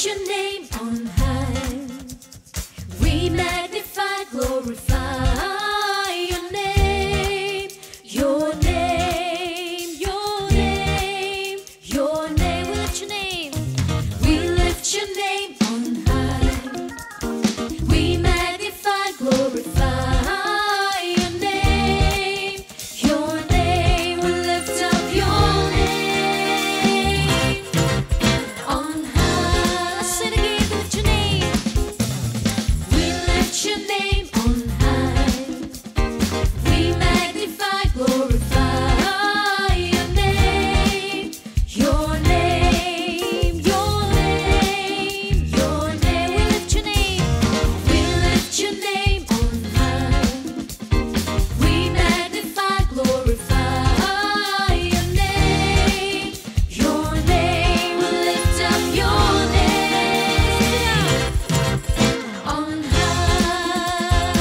lift your name on high. We magnify, glorify your name, your name, your name, your name. We lift your name. We lift your name on high. We magnify, glorify your name, your name. We lift up your name on high. Let's sing again. Lift your name. We lift your name on high. We magnify, glorify your name, your name, your name, your name. We lift your name. We lift your name on high. We magnify, glorify your name, your name. We lift up your name on high.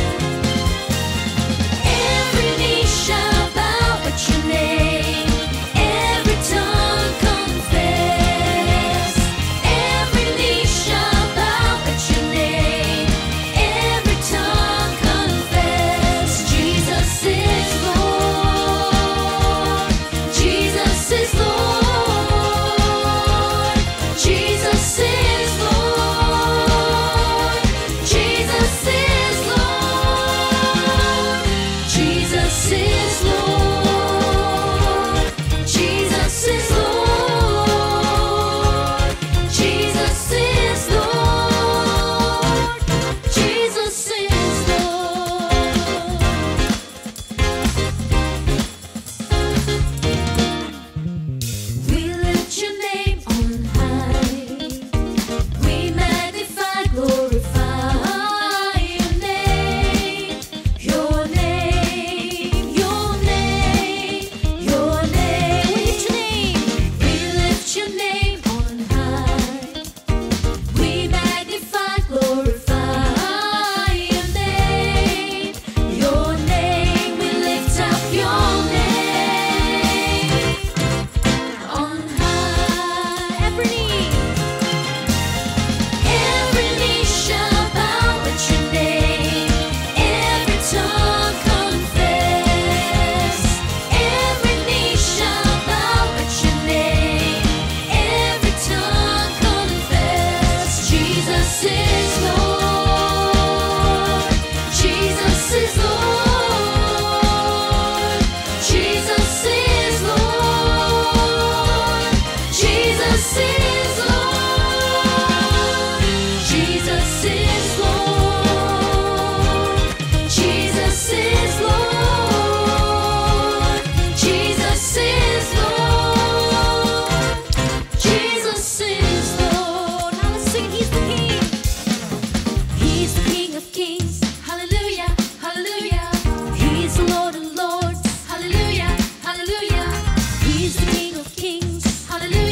Every knee shall bow at your name, every tongue confess. Every knee shall bow at your name, every tongue confess. Jesus is Lord. Jesus is Lord. Jesus is Lord. Jesus is Lord. Jesus is Lord. Jesus is Lord. Jesus is Lord. Jesus is Lord. We lift your name on high. We magnify, glorify your name, your name, your name, your name. We lift your name on high. We magnify, glorify your name, your name. We lift up your name on high. Every knee shall bow at your name, every tongue confess. Every knee shall bow at your name, every tongue confess. Jesus is Lord. Jesus is Lord. Jesus is Lord. Jesus is Lord. Jesus is Lord. Jesus is Lord. Jesus is Lord. Jesus is Lord. Now let's sing. He's the King. He's the King of Kings. Hallelujah. Hallelujah. He's the Lord of Lords. Hallelujah. Hallelujah. He's the King of Kings. Hallelujah.